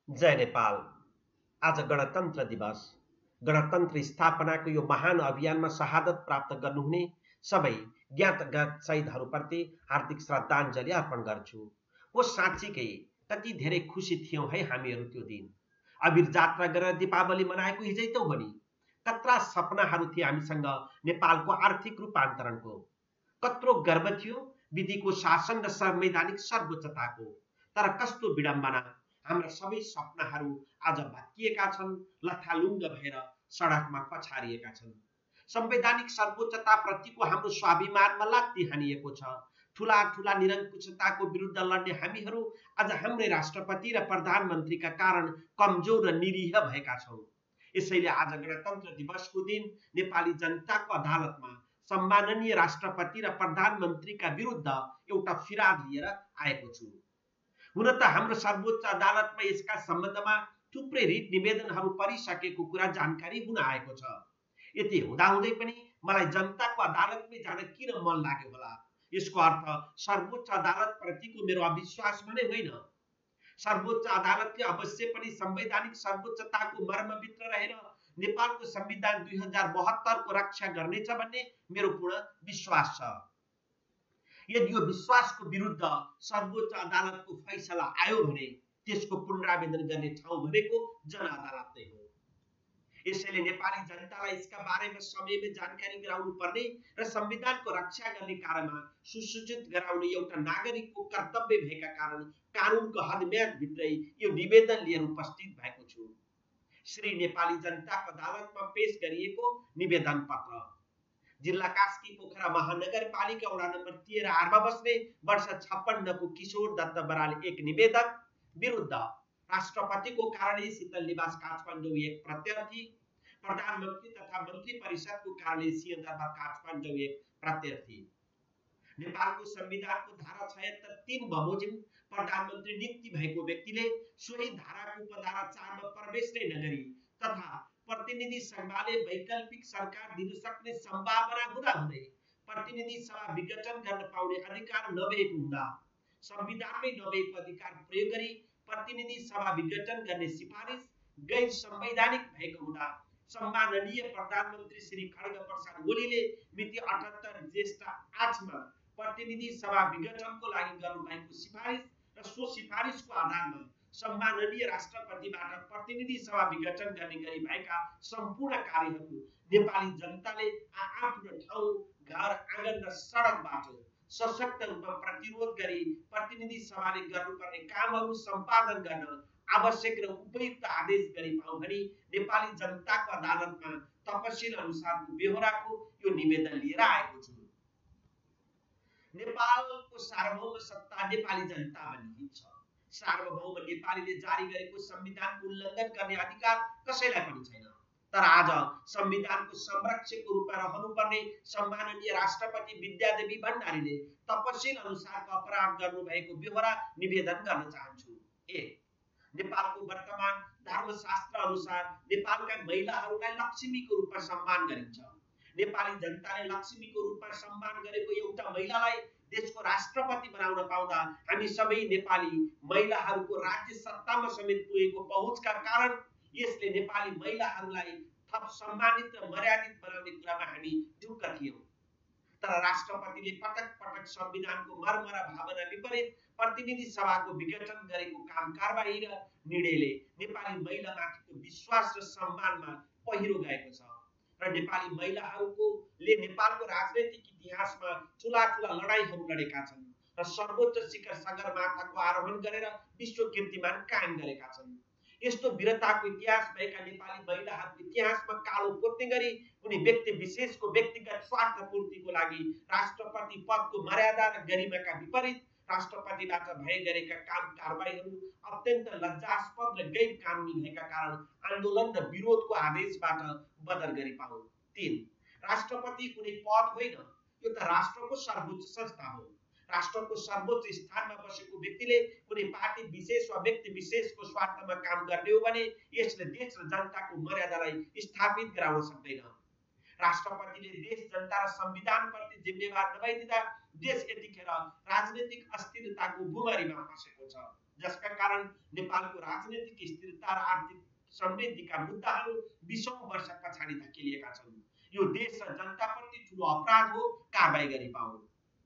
जय नेपाल। आज गणतन्त्र दिवस। गणतन्त्र स्थापनाको यो महान अभियानमा शहादत प्राप्त गर्नुहुने सबै ज्ञात अज्ञात शहीदहरूप्रति हार्दिक श्रद्धाञ्जली अर्पण गर्छु। हो साँच्चीकै कति धेरै खुसी थियौँ है हामीहरू त्यो दिन। अबिर जात्रा गरेर दीपावली मनाएको हिजै त हो नि। कत्रा सपनाहरू थिए हामीसँग नेपालको आर्थिक रूपान्तरणको। कत्रो गर्व थियो विधिको शासन र संवैधानिक सर्वोच्चताको। तर कस्तो विडम्बना, हाम्रा सबै सपनाहरू आज भाकिएका छन्, लथालुङ्ग भएर सडकमा पछारिएका छन्। संवैधानिक सर्वोच्चता प्रतिको हाम्रो स्वाभिमानमा लात्ती हानिएको छ। ठूला ठूला निरङ्कुशताको विरुद्ध लड्ने हामीहरू आज हाम्रै राष्ट्रपति र प्रधानमन्त्रीका कारण कमजोर र निरीह भएका छौँ। यसैले आज गणतन्त्र दिवसको दिन नेपाली जनताको अदालतमा सम्माननीय राष्ट्रपति र प्रधानमन्त्रीका विरुद्ध एउटा फिराद लिएर आएको छु। हुन त हाम्रो सर्वोच्च अदालतमा यसका सम्बन्धमा थुप्रै रिट निवेदनहरू परिसकेको कुरा जानकारी हुन आएको छ। यति हुँदाहुँदै पनि मलाई जनताको अदालतमै जान किन मन लाग्यो होला? यसको अर्थ सर्वोच्च अदालत प्रतिको मेरो अविश्वास भने होइन। सर्वोच्च अदालतले अवश्य पनि संवैधानिक सर्वोच्चताको मर्मभित्र रहेर नेपालको संविधान 2072 को रक्षा गर्नेछ भन्ने मेरो पूर्ण विश्वास छ। यदि यो विश्वासको विरुद्ध सर्वोच्च अदालतको फैसला आयो भने त्यसको पुनरावेदन गर्ने ठाउँ भनेको जनअदालत नै हो। यसैले नेपाली जनतालाई यसका बारेमा समयमै जानकारी गराउनु पर्ने र संविधानको रक्षा गर्ने कार्यमा सुसूचित गराउने एउटा नागरिकको कर्तव्य भएका कारण कानुनको हदम्याद भित्रै यो निवेदन लिएर उपस्थित भएको छु। श्री नेपाली जनताको अदालतमा पेश गरिएको निवेदन पत्र। जिल्ला कास्की पोखरा महानगरपालिका वडा नम्बर 13 मा बस्ने वर्ष 56 को किशोर दत्त बराल एक निवेदक विरुद्ध राष्ट्रपतिको कार्यालय शीतल निवास काठमाडौँ एक प्रत्यर्थी, प्रधानमन्त्री तथा मन्त्री परिषदको कार्यालय सिंहदरबार काठमाडौँ एक प्रत्यर्थी। नेपालको संविधानको धारा 76(3) बमोजिम प्रधानमन्त्री नियुक्ति भएको व्यक्तिले सोही धाराको उपधारा 4 मा प्रवेश नै नगरी तथा प्रतिनिधि सभाले वैकल्पिक सरकार दिन सक्ने सम्भावना हुँदाहुँदै प्रतिनिधि सभा विघटन गर्न पाउने अधिकार नभएको हुँदा संविधानमै नभएको अधिकार प्रयोग गरी प्रतिनिधि सभा विघटन गर्ने सिफारिस गैर संवैधानिक भएको हुँदा सम्माननीय प्रधानमन्त्री श्री खड्ग प्रसाद ओलीले मिति 78 ज्येष्ठ 8 मा प्रतिनिधि सभा विघटनको लागि गर्नुभएको सिफारिस र सो सिफारिसको आधारमा सम्माननीय राष्ट्रपतिबाट प्रतिनिधि सभा विघटन गर्ने गरी भएका सम्पूर्ण कार्यहरू नेपाली जनताले आफ्नो ठाउँ, घर, आँगन र सडकबाट सशक्त रूपमा प्रतिरोध गरी प्रतिनिधि सभाले गर्नुपर्ने कामहरू सम्पादन गर्न आवश्यक र उपयुक्त आदेश गरी पाउँ भनी नेपाली जनताको अदालतमा तपसिल अनुसारको बेहोराको यो निवेदन लिएर आएको छु। नेपालको सार्वभौम सत्ता नेपाली जनतामा निहित छ। सार्वभौम नेपालीले जारी गरेको संविधानको उल्लङ्घन गर्ने अधिकार कसैलाई पनि छैन। तर आज संविधानको संरक्षकको रूपमा रहनुपर्ने सम्माननीय राष्ट्रपति विद्यादेवी भण्डारीले तपसिल अनुसारको अपराध गर्नुभएको बेहोरा निवेदन गर्न चाहन्छु। 1. नेपालको वर्तमान धर्मशास्त्र अनुसार नेपालका महिलाहरूलाई लक्ष्मीको रूपमा सम्मान गरिन्छ। नेपाली जनताले लक्ष्मीको रूपमा सम्मान गरेको एउटा महिलालाई देशको राष्ट्रपति बनाउन पाउँदा हामी सबै नेपाली महिलाहरूको राज्य सत्तामा समेत पुगेको पहुँचका कारण यसले नेपाली महिलाहरूलाई थप सम्मानित र मर्यादित बनाउने कुरामा हामी ढुक्क थियौँ। तर राष्ट्रपतिले पटक पटक संविधानको मर्म र भावना विपरीत प्रतिनिधि सभाको विघटन गरेको काम कारबाही र निर्णयले नेपाली महिलामाथिको विश्वास र सम्मानमा पहिरो गएको छ र नेपाली महिलाहरूले नेपालको राजनैतिक इतिहासमा ठूला ठूला लडाईहरू लडेका छन् र सर्वोच्च शिखर सगरमाथाको आरोहण गरेर विश्व कीर्तिमान कायम गरेका छन्। यस्तो वीरताको इतिहास भएका नेपाली महिलाहरूको इतिहासमा कालो पोत्ने गरी कुनै व्यक्ति विशेषको व्यक्तिगत स्वार्थ पूर्तिको लागि राष्ट्रपति पदको मर्यादा र गरिमाका विपरीत राष्ट्रपतिबाट भए गरेका काम कारबाहीहरू अत्यन्त लज्जास्पद र गैर कानुनी भएका कारण आन्दोलन र विरोधको आदेशबाट बदर गरी पाऊ। 3. राष्ट्रपति कुनै पद होइन, यो त राष्ट्रको सर्वोच्च संस्था हो। राष्ट्रको सर्वोच्च स्थानमा बसेको व्यक्तिले कुनै पार्टी विशेष वा व्यक्ति विशेषको स्वार्थमा काम गर्ने हो भने यसले देश र जनताको मर्यादालाई स्थापित गराउन सक्दैन। राष्ट्रपतिले देश जनता र संविधानप्रति जिम्मेवार नभइदिँदा देश यतिखेर राजनीतिक अस्थिरताको बुमरीमा फसेको छ। जसका कारण नेपालको राजनीतिक स्थिरता र आर्थिक समृद्धिका मुद्दाहरू 20औं वर्ष पछाडि धकेलिएका छन्। यो देश र जनताप्रति ठूलो अपराध हो, कारबाही गरी पाउनु।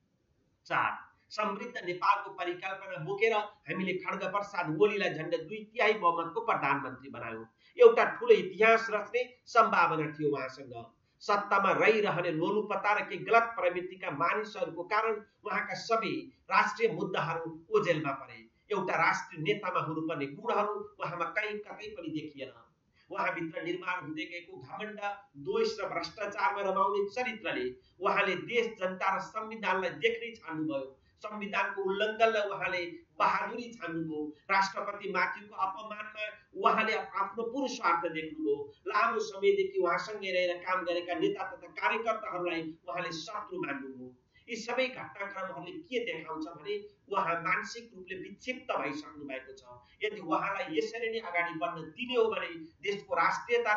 4 समृद्ध नेपालको परिकल्पना बोकेर हामीले खड्ग प्रसाद ओलीलाई झन्डै 2/3 बहुमतको प्रधानमन्त्री बनायौं। एउटा ठूलो इतिहास रच्ने सम्भावना थियो उहाँसँग। सत्तामा रहिरहने लोलुपता र केही गलत प्रवृत्तिका मानिसहरूको कारण उहाँका सबै राष्ट्रिय मुद्दाहरू ओझेलमा परे। एउटा राष्ट्रिय नेतामा हुनुपर्ने गुणहरू उहाँमा कहीँ कतै पनि देखिएन। उहाँभित्र निर्माण हुँदै गएको घमण्ड, दोष र भ्रष्टाचारमा रमाउने चरित्रले उहाँले देश, जनता र संविधानलाई देख्नै छाड्नुभयो। संविधानको उल्लङ्घनलाई उहाँले बहादुरी ठान्नुभयो। राष्ट्रपति माथिको अपमानमा उहाँले आफ्नो पुरुष स्वार्थ देख्नुभयो। लामो समयदेखि उहाँसँगै रहेर काम गरेका नेता तथा कार्यकर्ताहरूलाई उहाँले शत्रु मान्नुभयो। यी सबै घटनाक्रमहरूले के देखाउँछ भने उहाँ मानसिक रूपले विक्षिप्त भइसक्नु भएको छ। यदि उहाँलाई यसरी नै अगाडि बढ्न दिने हो भने देशको राष्ट्रियता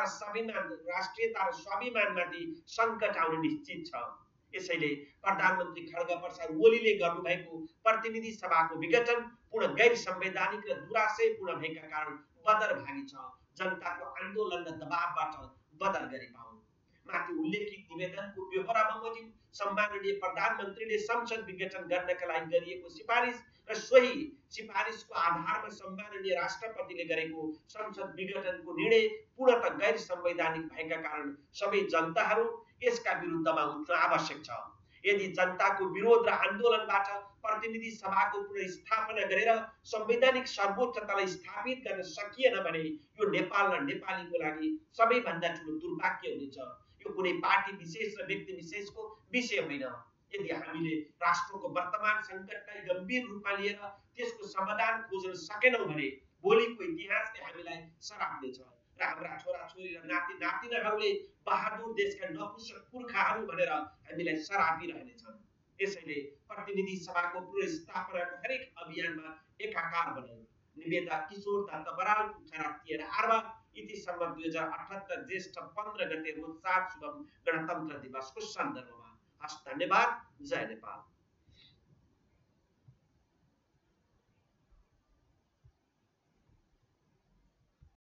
र स्वाभिमानमाथि सङ्कट आउने निश्चित छ। यसैले प्रधानमन्त्री खड्ग प्रसाद ओलीले गर्नुभएको प्रतिनिधि सभाको विघटन पूर्ण गैर संवैधानिक र दुराशयपूर्ण भएका कारण बदरभागी छ। जनताको आन्दोलन र दबावबाट बदल गरी पाउनु। माथि उल्लेखित निवेदनको बेहोरा बमोजिम सम्माननीय प्रधानमन्त्रीले संसद विघटन गर्नका लागि गरिएको सिफारिस र सोही सिफारिसको आधारमा सम्माननीय राष्ट्रपतिले गरेको संसद विघटनको निर्णय पूर्णतः गैर संवैधानिक भएका कारण सबै जनताहरू यसका विरुद्धमा उठ्न आवश्यक छ। यदि जनताको विरोध र आन्दोलनबाट प्रतिनिधि सभाको पुनर्स्थापना गरेर संवैधानिक सर्वोच्चतालाई स्थापित गर्न सकिएन भने यो नेपाल र नेपालीको लागि सबैभन्दा ठूलो दुर्भाग्य हुनेछ। यो कुनै पार्टी विशेष र व्यक्ति विशेषको विषय होइन। यदि हामीले राष्ट्रको वर्तमान सङ्कटलाई गम्भीर रूपमा लिएर त्यसको समाधान खोज्न सकेनौँ भने भोलिको इतिहासले हामीलाई सराप्नेछ र हाम्रा छोराछोरी र नाति नातिनाहरूले बहादुर देशका नपुंसक पुर्खाहरू भनेर हामीलाई सरापिरहनेछन्। यसैले प्रतिनिधि सभाको पुनर्स्थापनाको हरेक अभियानमा एकाकार बनाऊ। निवेदक किशोर दत्त बराल, खराब आर्वा। इतिसम्म 2078 ज्येष्ठ 15 गते रोज 7 शुभम गणतन्त्र दिवसको सन्दर्भमा। हस्, धन्यवाद। जय नेपाल।